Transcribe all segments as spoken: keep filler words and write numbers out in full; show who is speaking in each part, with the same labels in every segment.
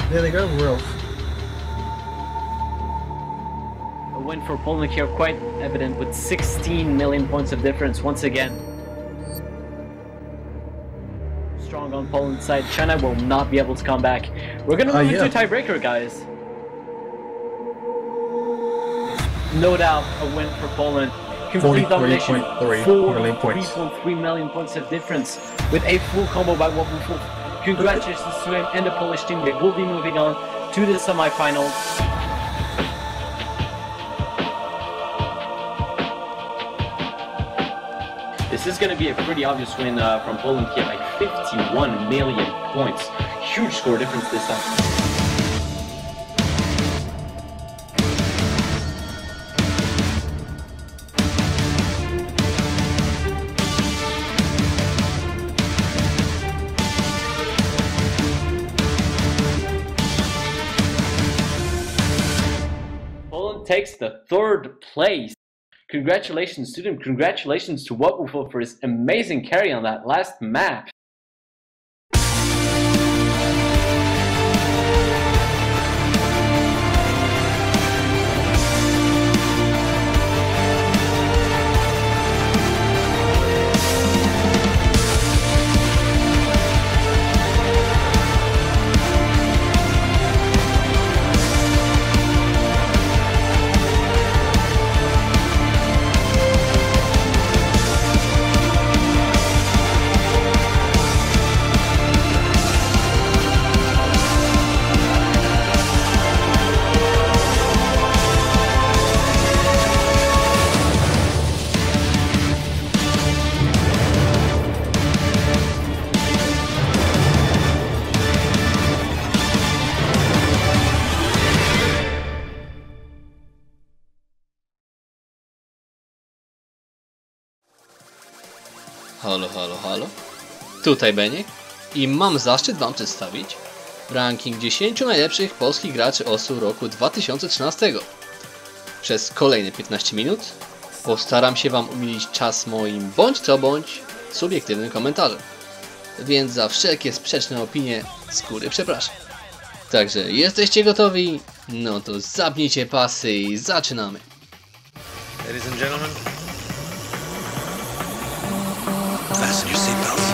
Speaker 1: There they go, Rolf.
Speaker 2: A win for Poland here, quite evident with sixteen million points of difference once again. Strong on Poland's side. China will not be able to come back. We're gonna move uh, yeah. into tiebreaker, guys. No doubt a win for Poland. Complete domination.
Speaker 1: four point
Speaker 2: three million points of difference with a full combo by WubWoofWolf. Congratulations to him and the Polish team. They will be moving on to the semifinals. This is going to be a pretty obvious win uh, from Poland here, like fifty-one million points. Huge score difference this time. Takes the third place. Congratulations to them. Congratulations to WubWoofWolf for his amazing carry on that last map.
Speaker 3: Halo, halo, halo. Tutaj Beniek i mam zaszczyt Wam przedstawić ranking dziesięciu najlepszych polskich graczy O S U roku dwa tysiące trzynastego. Przez kolejne piętnaście minut postaram się Wam umilić czas moim bądź co bądź subiektywnym komentarzem. Więc za wszelkie sprzeczne opinie z góry przepraszam. Także jesteście gotowi? No to zapnijcie pasy i zaczynamy.
Speaker 4: Ladies and gentlemen, fasten your seatbelts.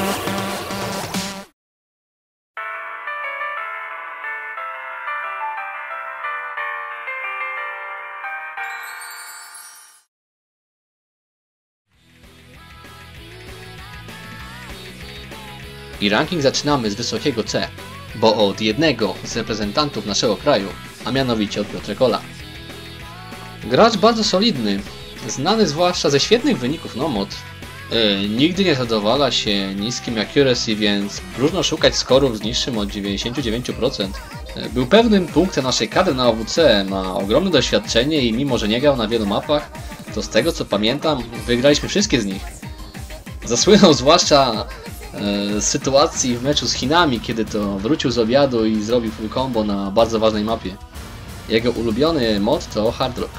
Speaker 3: I ranking zaczynamy z wysokiego C, bo od jednego z reprezentantów naszego kraju, a mianowicie od Piotra Kola. Gracz bardzo solidny, znany zwłaszcza ze świetnych wyników Nomod. Yy, nigdy nie zadowala się niskim accuracy, więc próżno szukać skorów z niższym od dziewięćdziesięciu dziewięciu procent. Yy, był pewnym punktem naszej kadry na O W C, ma ogromne doświadczenie i mimo, że nie grał na wielu mapach, to z tego co pamiętam, wygraliśmy wszystkie z nich. Zasłynął zwłaszcza yy, z sytuacji w meczu z Chinami, kiedy to wrócił z obiadu i zrobił full combo na bardzo ważnej mapie. Jego ulubiony mod to Hard Rock.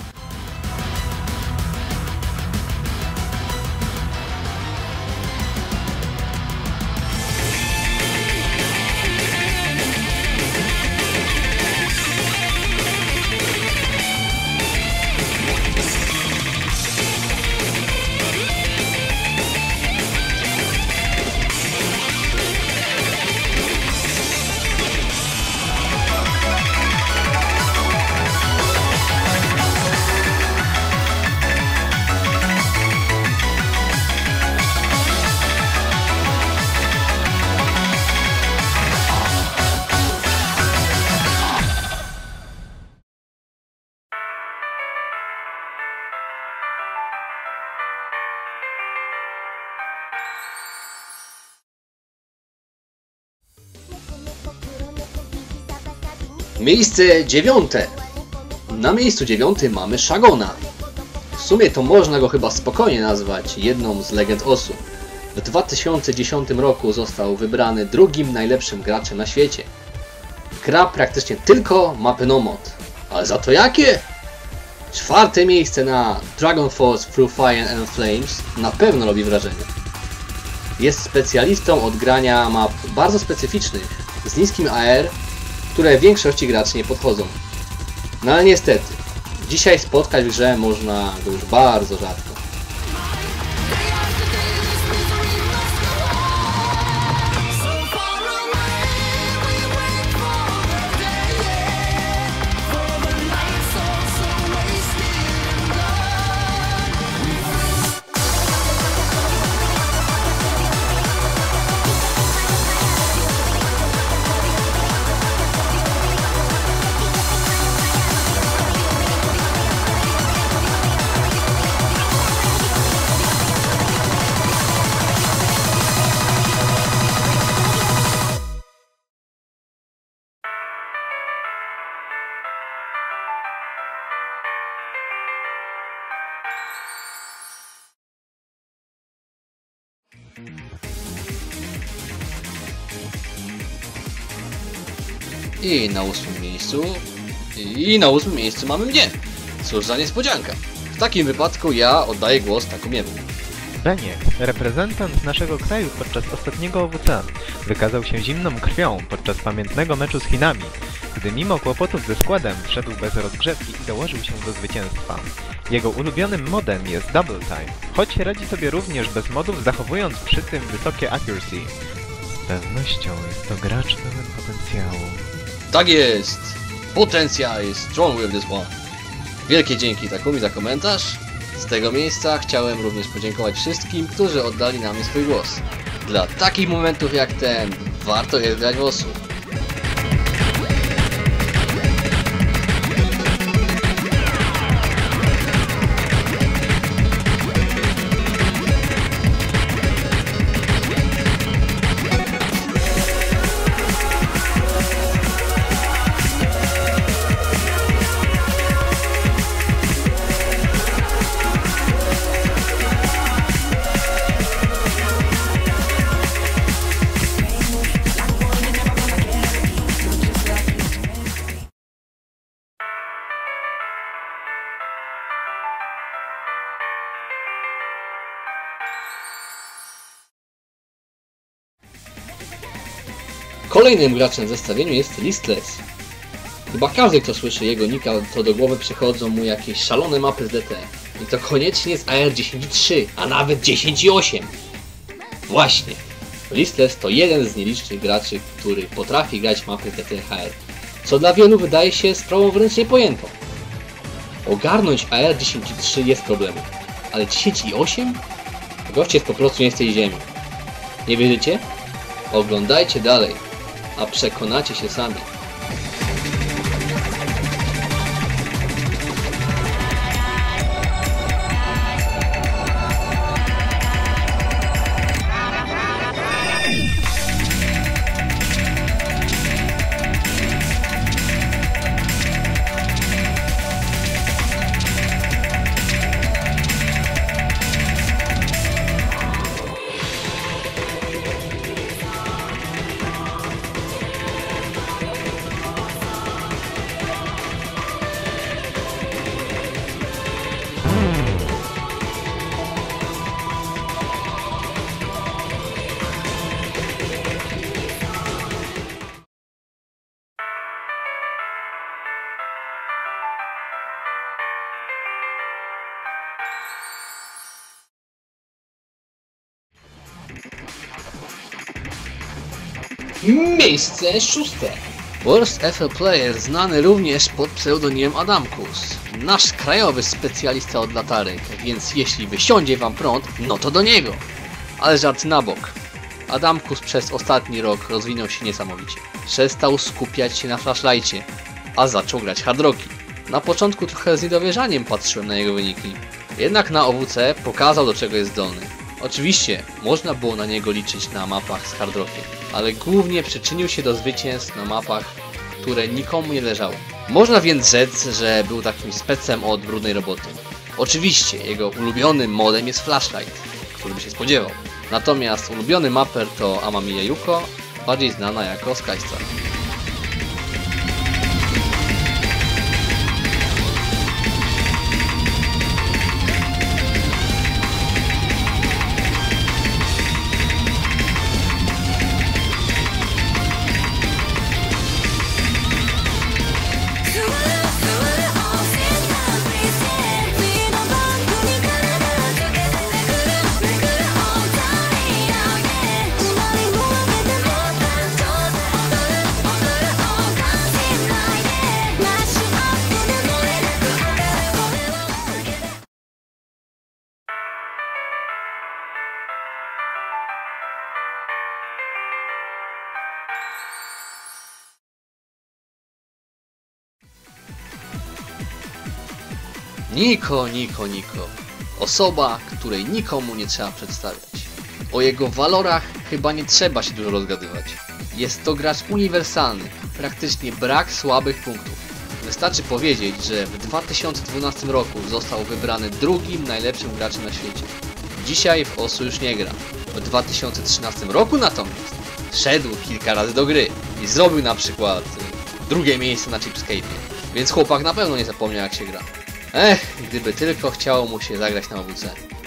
Speaker 3: Miejsce dziewiąte. Na miejscu dziewiątym mamy Shagona. W sumie to można go chyba spokojnie nazwać jedną z legend O S U. W dwa tysiące dziesiątym roku został wybrany drugim najlepszym graczem na świecie. Gra praktycznie tylko mapy Nomod. Ale za to jakie? Czwarte miejsce na Dragon Force Through Fire and Flames na pewno robi wrażenie. Jest specjalistą od grania map bardzo specyficznych, z niskim A R które większości graczy nie podchodzą. No ale niestety, dzisiaj spotkać w grze można go już bardzo rzadko. I na ósmym miejscu... I na ósmym miejscu mamy mnie! Cóż za niespodzianka! W takim wypadku ja oddaję głos Takumiemu.
Speaker 5: Beniek, reprezentant naszego kraju podczas ostatniego O W C, wykazał się zimną krwią podczas pamiętnego meczu z Chinami, gdy mimo kłopotów ze składem wszedł bez rozgrzewki i dołożył się do zwycięstwa. Jego ulubionym modem jest Double Time, choć radzi sobie również bez modów, zachowując przy tym wysokie accuracy. Z pewnością jest to gracz pełen potencjału.
Speaker 3: Tak jest! Potencjał jest strong with this one. Wielkie dzięki Takumi za komentarz. Z tego miejsca chciałem również podziękować wszystkim, którzy oddali na mnie swój głos. Dla takich momentów jak ten warto jest grać w osu. Kolejnym graczem w zestawieniu jest Listless. Chyba każdy, kto słyszy jego nika, to do głowy przychodzą mu jakieś szalone mapy z D T. I to koniecznie z A R dziesięć trzy, a nawet dziesięć osiem. Właśnie, Listless to jeden z nielicznych graczy, który potrafi grać mapy z D T H R, co dla wielu wydaje się sprawą wręcz niepojętą. Ogarnąć A R dziesięć trzy jest problemem, ale dziesięć osiem? Goście jest po prostu nie z tej ziemi. Nie wierzycie? Oglądajcie dalej, a przekonacie się sami. Miejsce szóste. Worst F L Player znany również pod pseudonimem Adamkus. Nasz krajowy specjalista od latarek, więc jeśli wysiądzie wam prąd, no to do niego. Ale żart na bok. Adamkus przez ostatni rok rozwinął się niesamowicie. Przestał skupiać się na flashlightie, a zaczął grać hardrocki. Na początku trochę z niedowierzaniem patrzyłem na jego wyniki. Jednak na O W C pokazał, do czego jest zdolny. Oczywiście można było na niego liczyć na mapach z hardrockiem, ale głównie przyczynił się do zwycięstw na mapach, które nikomu nie leżały. Można więc rzec, że był takim specem od brudnej roboty. Oczywiście jego ulubionym modem jest flashlight, który by się spodziewał. Natomiast ulubiony mapper to Amamiya Yuko, bardziej znana jako Skystar. Niko, Niko, Niko. Osoba, której nikomu nie trzeba przedstawiać. O jego walorach chyba nie trzeba się dużo rozgadywać. Jest to gracz uniwersalny, praktycznie brak słabych punktów. Wystarczy powiedzieć, że w dwa tysiące dwunastym roku został wybrany drugim najlepszym graczem na świecie. Dzisiaj w Osu już nie gra. W dwa tysiące trzynastym roku natomiast szedł kilka razy do gry i zrobił na przykład drugie miejsce na Chipscape'ie. Więc chłopak na pewno nie zapomniał, jak się gra. Ech, gdyby tylko chciało mu się zagrać na O W C.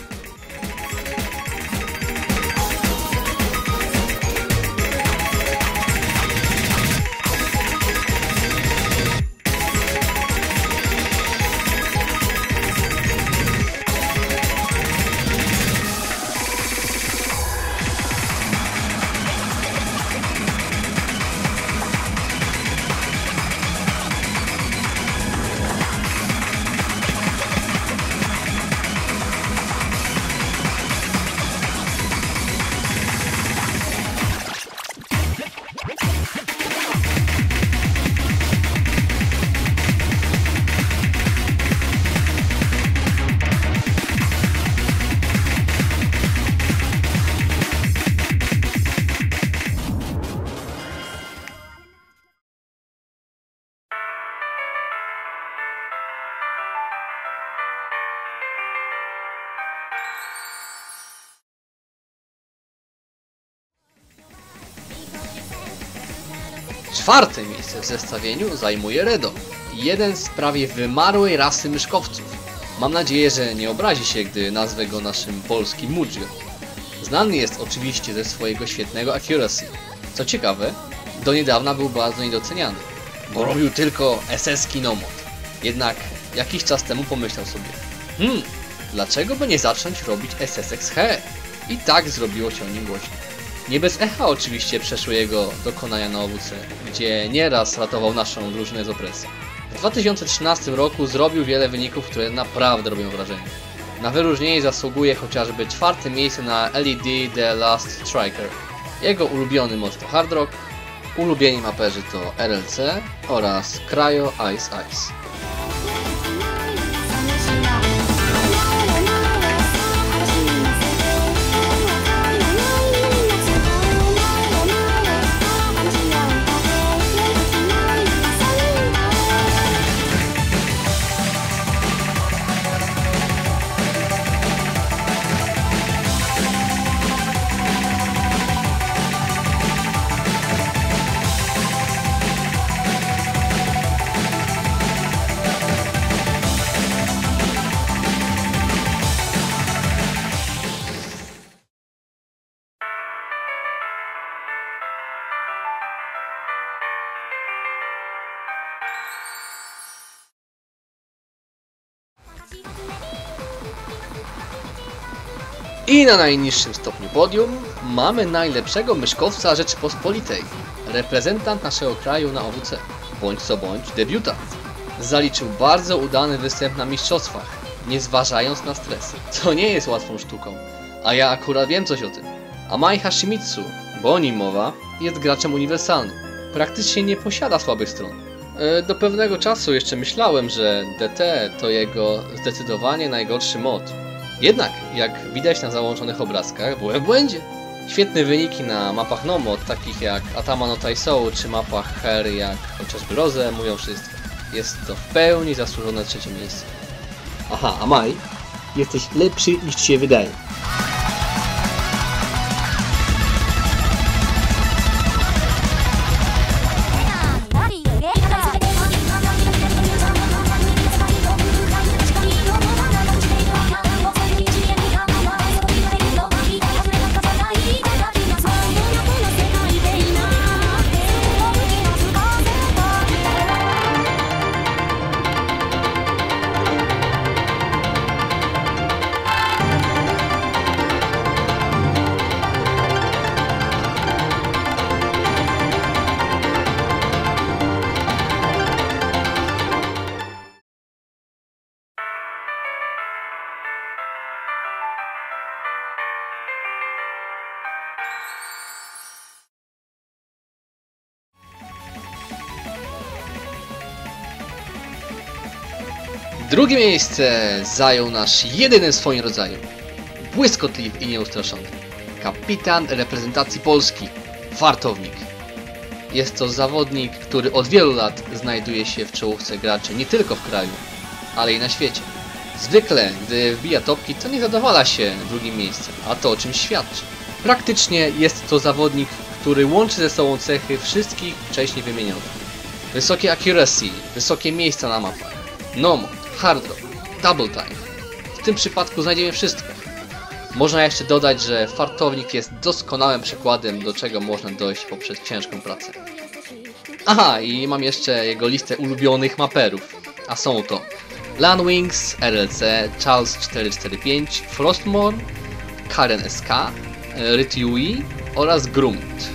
Speaker 3: Czwarte miejsce w zestawieniu zajmuje Redo, jeden z prawie wymarłej rasy myszkowców. Mam nadzieję, że nie obrazi się, gdy nazwę go naszym polskim Mujio. Znany jest oczywiście ze swojego świetnego accuracy. Co ciekawe, do niedawna był bardzo niedoceniany, bo robił tylko S S-ki Nomod. Jednak jakiś czas temu pomyślał sobie, hmm, dlaczego by nie zacząć robić S S X H E? I tak zrobiło się o nim głośno. Nie bez echa oczywiście przeszły jego dokonania na O W C, gdzie nieraz ratował naszą drużynę z opresji. W dwa tysiące trzynastym roku zrobił wiele wyników, które naprawdę robią wrażenie. Na wyróżnienie zasługuje chociażby czwarte miejsce na L E D The Last Striker. Jego ulubiony mod to Hard Rock, ulubieni maperzy to R L C oraz Cryo Ice Ice. I na najniższym stopniu podium mamy najlepszego myszkowca Rzeczypospolitej, reprezentant naszego kraju na O W C, bądź co bądź debiutant. Zaliczył bardzo udany występ na mistrzostwach, nie zważając na stres, co nie jest łatwą sztuką, a ja akurat wiem coś o tym. Amai Hashimitsu, bo o nim mowa, jest graczem uniwersalnym, praktycznie nie posiada słabych stron. Do pewnego czasu jeszcze myślałem, że D T to jego zdecydowanie najgorszy mod. Jednak, jak widać na załączonych obrazkach, byłem w błędzie. Świetne wyniki na mapach Nomod, takich jak Atama no Taisou, czy mapach Her jak chociażby Rose, mówią wszystko. Jest to w pełni zasłużone trzecie miejsce.
Speaker 6: Aha, Amai, jesteś lepszy niż ci się wydaje.
Speaker 3: Drugie miejsce zajął nasz jedyny w swoim rodzaju, błyskotliwy i nieustraszony kapitan reprezentacji Polski, Fartownik. Jest to zawodnik, który od wielu lat znajduje się w czołówce graczy nie tylko w kraju, ale i na świecie. Zwykle, gdy wbija topki, to nie zadowala się drugim miejscem, a to o czymś świadczy. Praktycznie jest to zawodnik, który łączy ze sobą cechy wszystkich wcześniej wymienionych. Wysokie accuracy, wysokie miejsca na mapach, no-mod, hard rock, double time. W tym przypadku znajdziemy wszystko. Można jeszcze dodać, że Fartownik jest doskonałym przykładem, do czego można dojść poprzez ciężką pracę. Aha, i mam jeszcze jego listę ulubionych maperów, a są to Landwings, R L C, Charles cztery cztery pięć, Frostmourne, Karen S K, Rytyui oraz Grunt.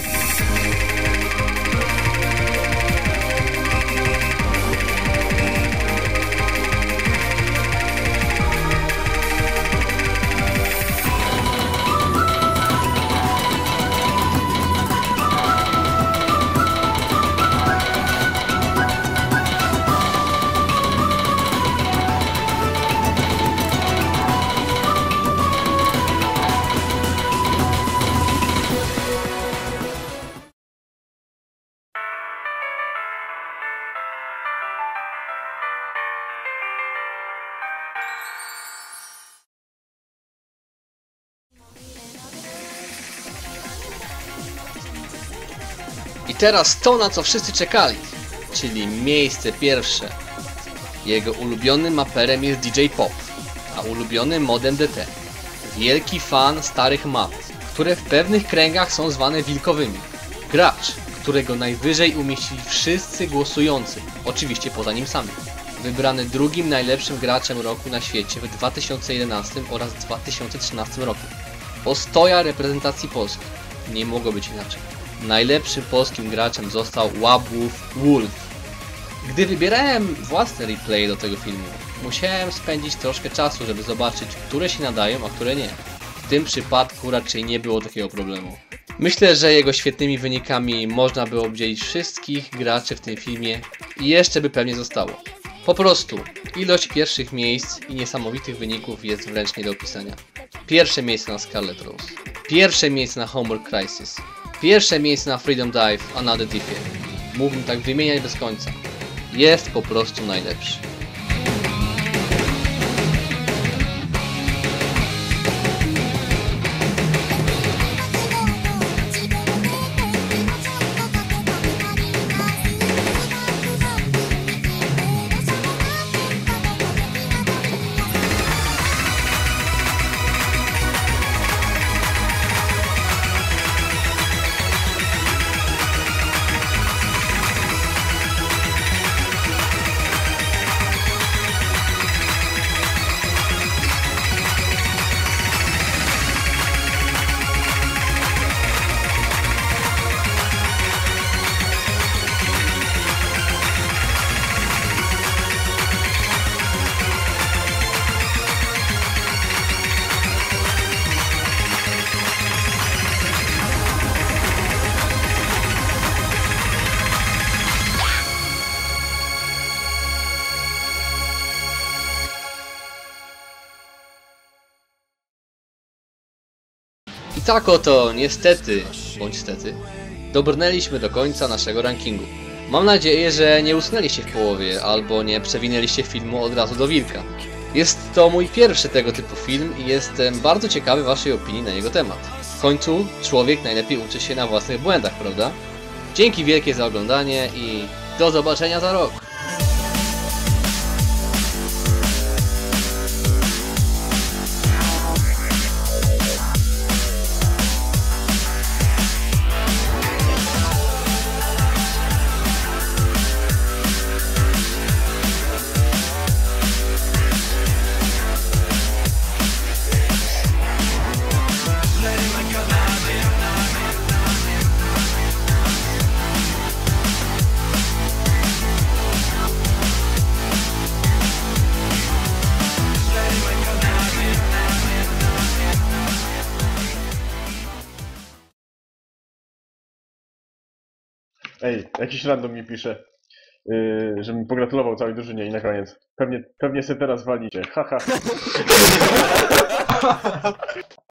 Speaker 3: I teraz to, na co wszyscy czekali, czyli miejsce pierwsze. Jego ulubionym maperem jest D J Pop, a ulubionym modem D T. Wielki fan starych map, które w pewnych kręgach są zwane wilkowymi. Gracz, którego najwyżej umieścili wszyscy głosujący, oczywiście poza nim samym. Wybrany drugim najlepszym graczem roku na świecie w dwa tysiące jedenastym oraz dwa tysiące trzynastym roku. Ostoja reprezentacji Polski. Nie mogło być inaczej. Najlepszym polskim graczem został Łabłów Wolf. Gdy wybierałem własne replay do tego filmu, musiałem spędzić troszkę czasu, żeby zobaczyć, które się nadają, a które nie. W tym przypadku raczej nie było takiego problemu. Myślę, że jego świetnymi wynikami można by obdzielić wszystkich graczy w tym filmie i jeszcze by pewnie zostało. Po prostu, ilość pierwszych miejsc i niesamowitych wyników jest wręcz nie do opisania. Pierwsze miejsce na Scarlet Rose. Pierwsze miejsce na Homeworld Crisis. Pierwsze miejsce na Freedom Dive, Another Diffie. Mógłbym tak wymieniać bez końca. Jest po prostu najlepszy. I tak oto, niestety, bądź stety, dobrnęliśmy do końca naszego rankingu. Mam nadzieję, że nie usnęliście w połowie, albo nie przewinęliście filmu od razu do wilka. Jest to mój pierwszy tego typu film i jestem bardzo ciekawy waszej opinii na jego temat. W końcu człowiek najlepiej uczy się na własnych błędach, prawda? Dzięki wielkie za oglądanie i do zobaczenia za rok!
Speaker 1: Ej, jakiś random mi pisze. yy, żebym pogratulował całej drużynie i na koniec. Pewnie, pewnie sobie teraz walicie. Haha.